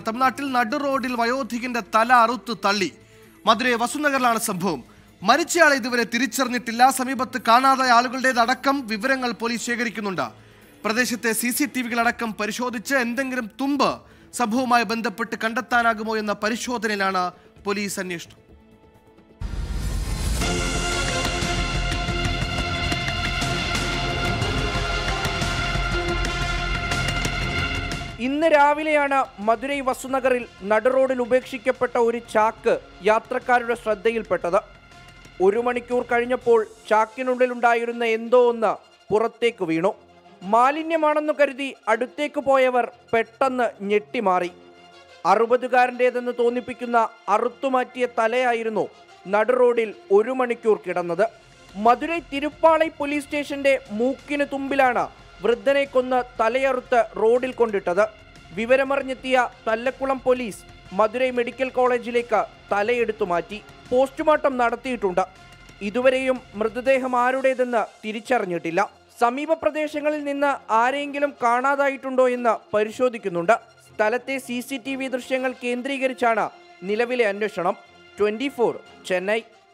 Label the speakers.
Speaker 1: തമിഴ്നാട്ടിൽ നടു റോഡിൽ വയോധികന്റെ തല അറുത്ത് തള്ളി. മധുരൈ വസുനഗറിലാണ് സംഭവം. മരിച്ചയാളെ ഇതുവരെ തിരിച്ചറിഞ്ഞിട്ടില്ല. സമീപത്ത് കാണാതായ ആളുകളുടേതടക്കം വിവരങ്ങൾ പോലീസ് ശേഖരിക്കുന്നുണ്ട്. പ്രദേശത്തെ CCTV-കളടക്കം പരിശോധിച്ച് എന്തെങ്കിലും തുമ്പ് സംഭവവുമായി ബന്ധപ്പെട്ട് കണ്ടെത്താനാകുമോ എന്ന പരിശോധനയിലാണ് പോലീസ് അന്വേഷണം.
Speaker 2: ഇന്ന് രാവിലെയാണ് മധുരൈ വസുനഗറിൽ നടുറോഡിൽ ഉപേക്ഷിക്കപ്പെട്ട ഒരു ചാക്ക് യാത്രക്കാരുടെ ശ്രദ്ധയിൽപ്പെട്ടത്. 1 മണിക്കൂർ കഴിഞ്ഞപ്പോൾ ചാക്കിനുള്ളിലുണ്ടായിരുന്ന എന്തോ ഒന്ന് പുറത്തേക്ക് വീണു. മാലിന്യമാണെന്ന് കരുതി അടുത്തേക്ക് പോയവർ പെട്ടെന്ന് ഞെട്ടിമാറി. 60-കാരൻ്റേതെന്ന് തോന്നിപ്പിക്കുന്ന അറുത്തുമാറ്റിയ തലയായിരുന്നു നടുറോഡിൽ 1 മണിക്കൂർ കിടന്നത്. മധുരൈ തിരുപ്പാളൈ പോലീസ് സ്റ്റേഷന്റെ മൂക്കിന് തുമ്പിലാണ് വൃദ്ധനെ കൊന്ന് തലയറുത്ത് റോഡിൽ കൊണ്ടിട്ടത്. വിവരമറിഞ്ഞെത്തിയ തല്ലക്കുളം പോലീസ് മധുരൈ മെഡിക്കൽ കോളേജിലേക്ക് തലയെടുത്തു മാറ്റി. പോസ്റ്റ്മോർട്ടം നടത്തിയിട്ടുണ്ട്. ഇതുവരെയും മൃതദേഹം ആരുടേതെന്ന് തിരിച്ചറിഞ്ഞിട്ടില്ല. സമീപ പ്രദേശങ്ങളിൽ നിന്ന് ആരെങ്കിലും കാണാതായിട്ടുണ്ടോ എന്ന് പരിശോധിക്കുന്നുണ്ട്. സ്ഥലത്തെ CCTV ദൃശ്യങ്ങൾ കേന്ദ്രീകരിച്ചാണ് നിലവിലെ അന്വേഷണം. 24 ചെന്നൈ.